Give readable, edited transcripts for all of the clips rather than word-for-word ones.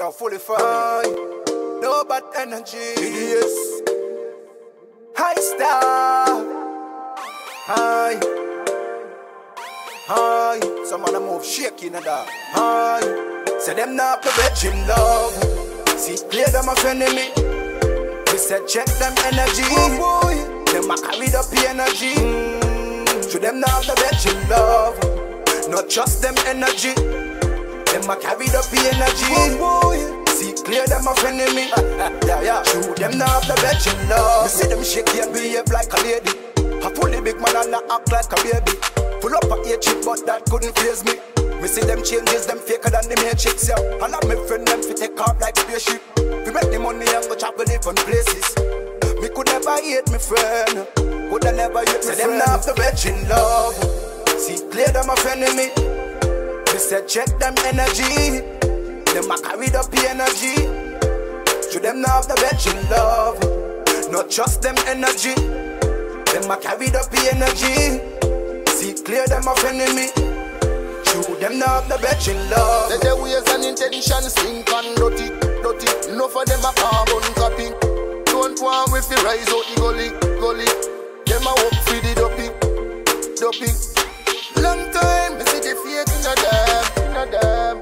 Yo, fully fine. No bad energy. Yes. High star. High. High. Some man a move shaking and that. High. Say them not the virgin love. See, clear them a friend of me. We said check them energy. Oh boy. Them a carry up the energy. To them not the virgin love. Not trust them energy. Them a carry up the energy. Oh boy. See, clear them a friend of me. Yeah. True, them not the virgin love. Me see them shake and behave like a lady. I fully big man and I act like a baby. Pull up a chick, but that couldn't faze me. Me see them changes, them faker than the matrix, yeah. And I'm my friend, them fi take off like spaceship. We make the money and go travel different places. Me could never hate me friend. Could I never hate me friend. Them not the virgin love. See, clear them a friend of me. Me said check them energy. Them a carry up the energy. To them not the virgin love. Not trust them energy. Them a carry up the energy. See, clear them a friend of me. True, them not the virgin love. Say their ways and intentions stink and dirty, dirty. Enough of them a carbon copy. Don't want with the rise out the gully, gully. Them a work for the dopey, dopey. Long time, me see the fake in them,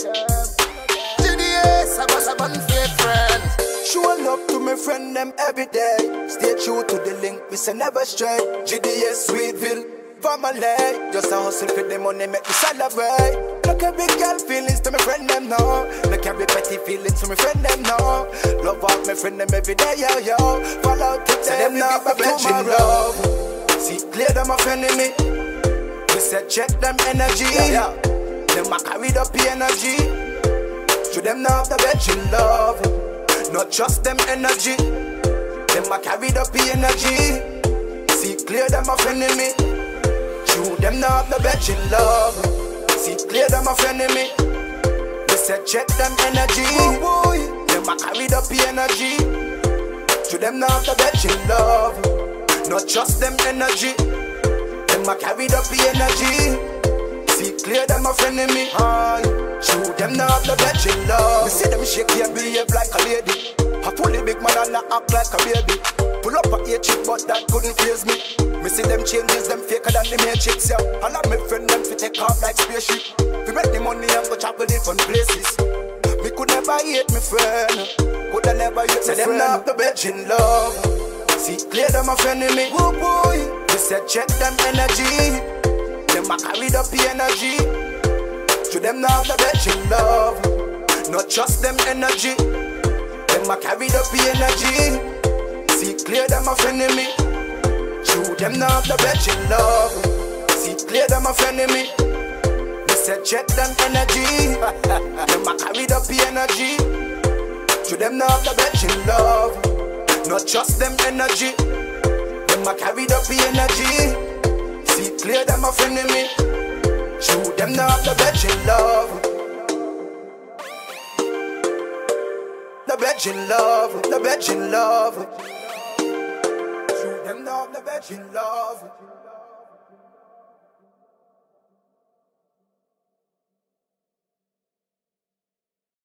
GDS, I was a bun fake friends. Show love to my friend them every day. Stay true to the link, we say never stray. GDS, Sweetville. Family, just a hustle for the money, make me celebrate. Look every girl feelings to my friend them now. Look every petty feelings to my friend them now. Love out my friend them every day, yo, yo. Fall out to them, not the virgin love. See, clear them a friend of me. We said check them energy, yeah. Them a carry up the energy. To them not the virgin love. Not trust them energy. Them a carry up the energy. See, clear them a friend of me. True, them not the virgin love. See, clear them a friend of me. We said check them energy. Oh boy. Them a carried up the energy. To them not the virgin love. Not trust them energy. Them a carried up the energy. See, clear them a friend of me. True, them not the virgin love. We see them shake and behave like a lady. I fully big man and I act like a baby. Pull up a chick, but that couldn't faze me. Me see them changes, them faker than the matrix, yeah. And I'm my friend, them fi take off like spaceship. We make the money and go travel different places. Me could never hate me friend. Could I never hate me friend. Say them not the virgin love. See, clear them a friend of me. Oh boy. We said check them energy. Them a carried up the energy. To them not the virgin love. Not trust them energy. Them a carried up the energy. See, clear them a friend of me. True, them not the virgin love. See, clear them a friend of me. We said check them energy. Them a carried up the energy. To them not the virgin love. Not trust them energy. Them a carried up the energy. See, clear them a friend of me. True, them not the virgin love. The virgin love, the virgin love. True, them not the virgin love.